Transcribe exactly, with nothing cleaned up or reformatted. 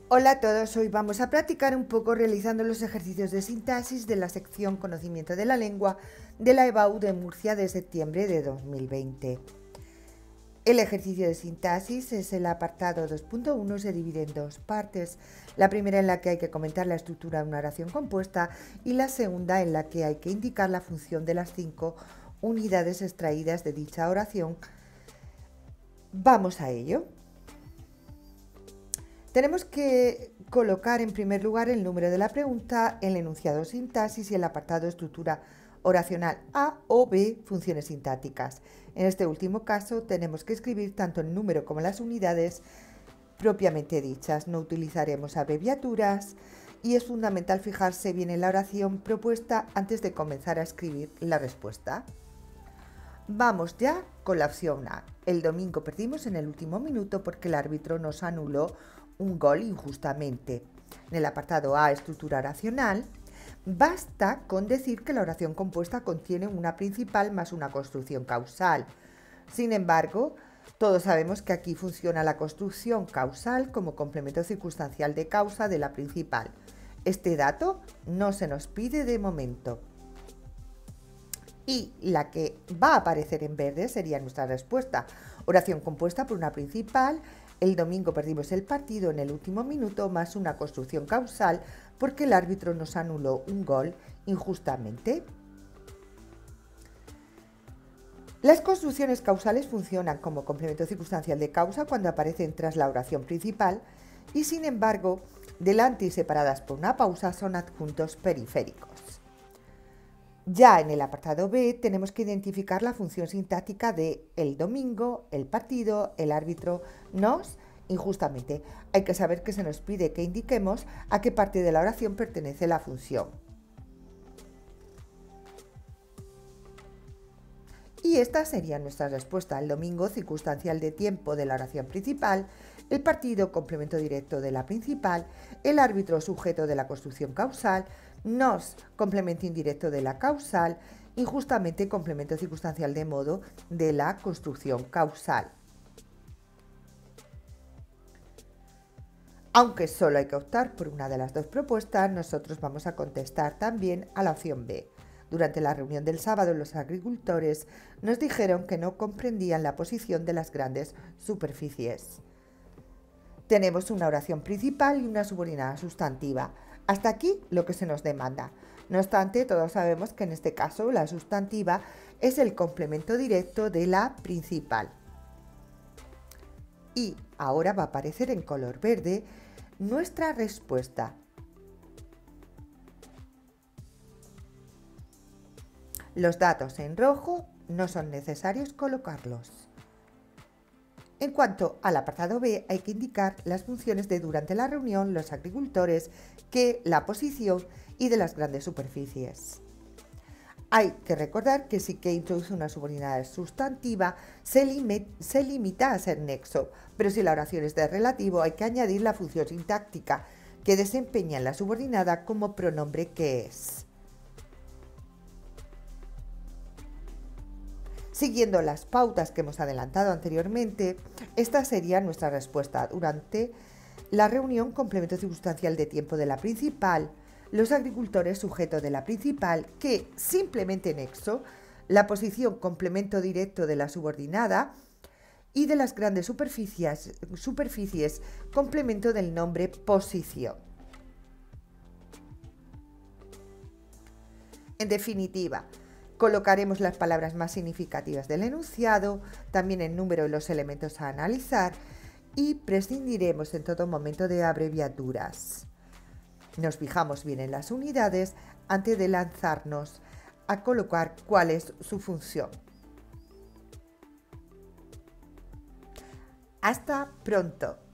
Hola a todos, hoy vamos a practicar un poco realizando los ejercicios de sintaxis de la sección Conocimiento de la Lengua de la EBAU de Murcia de septiembre de dos mil veinte. El ejercicio de sintaxis es el apartado dos punto uno, se divide en dos partes. La primera en la que hay que comentar la estructura de una oración compuesta y la segunda en la que hay que indicar la función de las cinco unidades extraídas de dicha oración. Vamos a ello. Tenemos que colocar en primer lugar el número de la pregunta, el enunciado sintaxis y el apartado estructura oracional A o B, funciones sintácticas. En este último caso tenemos que escribir tanto el número como las unidades propiamente dichas. No utilizaremos abreviaturas y es fundamental fijarse bien en la oración propuesta antes de comenzar a escribir la respuesta. Vamos ya con la opción A. El domingo perdimos en el último minuto porque el árbitro nos anuló un gol injustamente. En el apartado A, estructura oracional, basta con decir que la oración compuesta contiene una principal más una construcción causal. Sin embargo, todos sabemos que aquí funciona la construcción causal como complemento circunstancial de causa de la principal. Este dato no se nos pide de momento. Y la que va a aparecer en verde sería nuestra respuesta. Oración compuesta por una principal. El domingo perdimos el partido en el último minuto más una construcción causal porque el árbitro nos anuló un gol injustamente. Las construcciones causales funcionan como complemento circunstancial de causa cuando aparecen tras la oración principal y, sin embargo, delante y separadas por una pausa son adjuntos periféricos. Ya en el apartado B tenemos que identificar la función sintáctica de el domingo, el partido, el árbitro, nos, injustamente. Hay que saber que se nos pide que indiquemos a qué parte de la oración pertenece la función. Y esta sería nuestra respuesta. El domingo, circunstancial de tiempo de la oración principal, el partido, complemento directo de la principal, el árbitro, sujeto de la construcción causal, nos, complemento indirecto de la causal, injustamente, complemento circunstancial de modo de la construcción causal. Aunque solo hay que optar por una de las dos propuestas, nosotros vamos a contestar también a la opción B. Durante la reunión del sábado, los agricultores nos dijeron que no comprendían la posición de las grandes superficies. Tenemos una oración principal y una subordinada sustantiva. Hasta aquí lo que se nos demanda. No obstante, todos sabemos que en este caso la sustantiva es el complemento directo de la principal. Y ahora va a aparecer en color verde nuestra respuesta. Los datos en rojo no son necesarios colocarlos. En cuanto al apartado B, hay que indicar las funciones de durante la reunión, los agricultores, que, la posición y de las grandes superficies. Hay que recordar que si que introduce una subordinada sustantiva, se, lim se limita a ser nexo, pero si la oración es de relativo, hay que añadir la función sintáctica que desempeña en la subordinada como pronombre que es. Siguiendo las pautas que hemos adelantado anteriormente, esta sería nuestra respuesta. Durante la reunión, complemento circunstancial de tiempo de la principal, los agricultores, sujeto de la principal, que simplemente nexo, la posición, complemento directo de la subordinada, y de las grandes superficies, superficies complemento del nombre posición. En definitiva, colocaremos las palabras más significativas del enunciado, también el número de los elementos a analizar y prescindiremos en todo momento de abreviaturas. Nos fijamos bien en las unidades antes de lanzarnos a colocar cuál es su función. Hasta pronto.